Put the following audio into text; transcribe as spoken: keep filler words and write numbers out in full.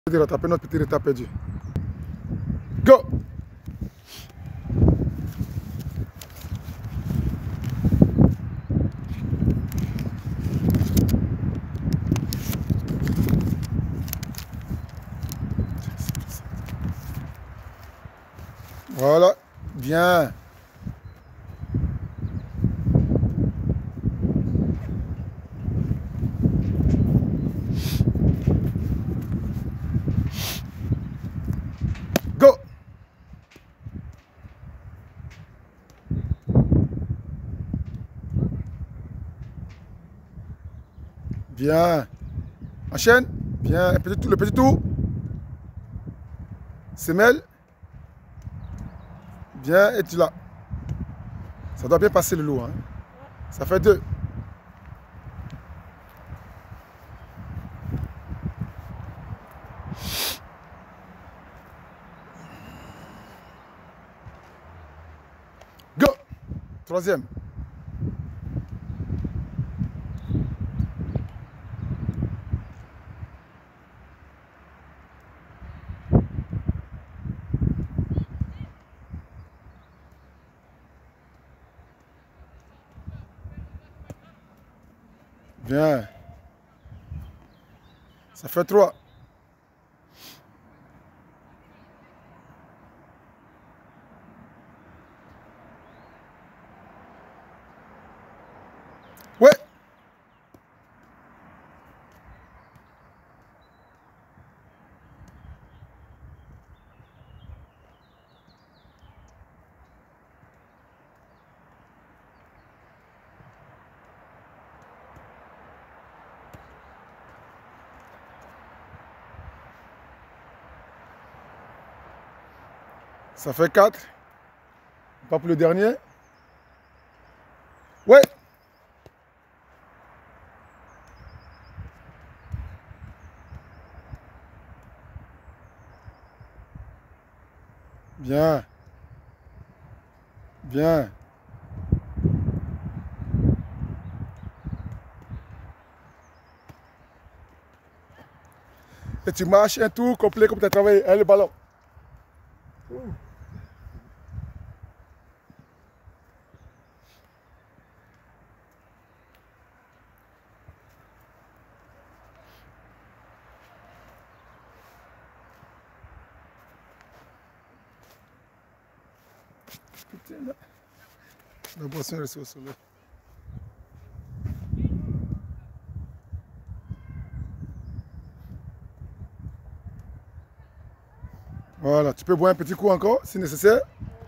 De rattraper notre petit retard perdu. Go! Voilà, bien. Go! Bien. Enchaîne. Bien. Un petit tour, le petit tour. Semelle. Bien. Et tu l'as. Ça doit bien passer le lot. Hein. Ça fait deux. Go! Troisième. Bien. Ça fait trois. Ouais. Ça fait quatre. Pas pour le dernier. Ouais. Bien. Bien. Et tu marches un tour complet comme tu as travaillé. Hein, le ballon. Ouh. Putain, là. La boisson est au soleil. Voilà, tu peux boire un petit coup encore si nécessaire.